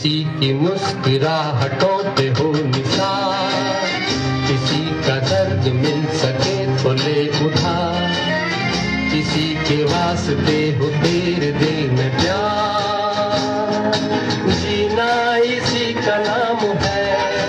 किसी की मुस्कुराहटों पे हो निशान, किसी का दर्द मिल सके तो ले उधार, किसी के वास्ते हो तेरे दिल में प्यार, जीना इसी का नाम है।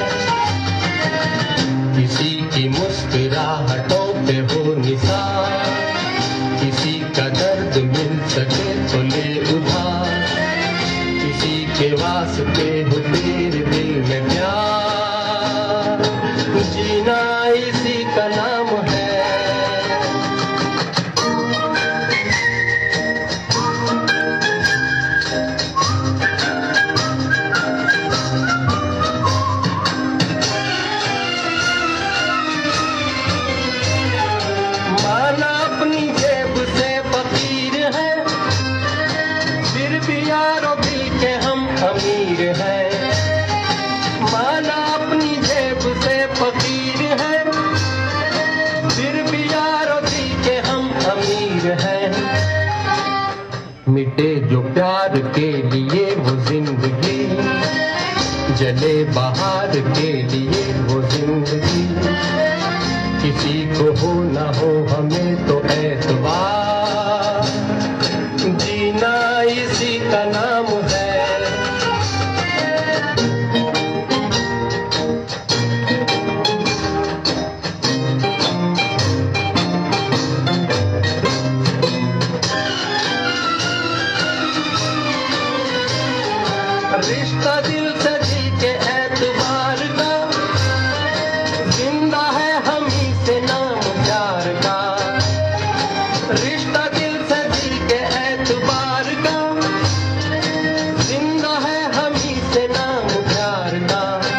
किसी की मुस्कुराहटों पे हो निशान, किसी का दर्द मिल सके तो ले उधार, किसी के वास्ते हो तेरे दिल में प्यार, जीना इसी का नाम है। माना अपनी जेब से फकीर है, फिर भी यारों दिल के हम अमीर हैं। माना अपनी जेब से फकीर है, फिर भी यारों दिल के हम अमीर हैं। मिटे जो प्यार के लिए वो जिंदगी, जले बहार के लिए वो जिंदगी, किसी को हो ना हो हमें तो एतबार, जीना इसी का नाम है। रिश्ता दिल से दिल के एतबार का, जिंदा है हम ही से नाम प्यार का। रिश्ता दिल से दिल के एतबार का, जिंदा है हम ही से नाम प्यार का।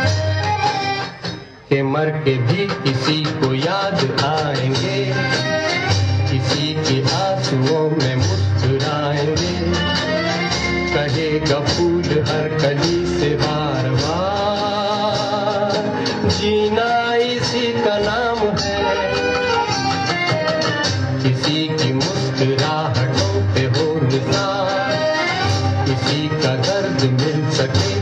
के मर के भी किसी को याद आएंगे, किसी के आंसुओं में मुस्कुराएंगे, कहेगा फूल हर कली से बार बार, जीना इसी का नाम है। किसी की मुस्कुराहटों पे हो निशान, किसी का दर्द मिल सके